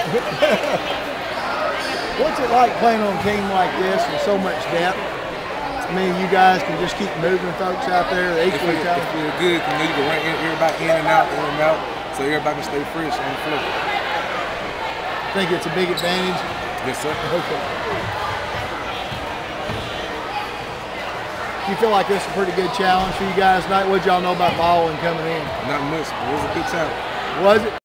What's it like playing on a team like this with so much depth? I mean, you guys can just keep moving folks out there. They equally talented. It feels good. You know, you can run everybody in and out, so everybody can stay fresh on the floor. I think it's a big advantage. Yes, sir. Okay. You feel like this is a pretty good challenge for you guys tonight? What y'all know about Baldwyn coming in? Not much, but it was a good challenge. Was it?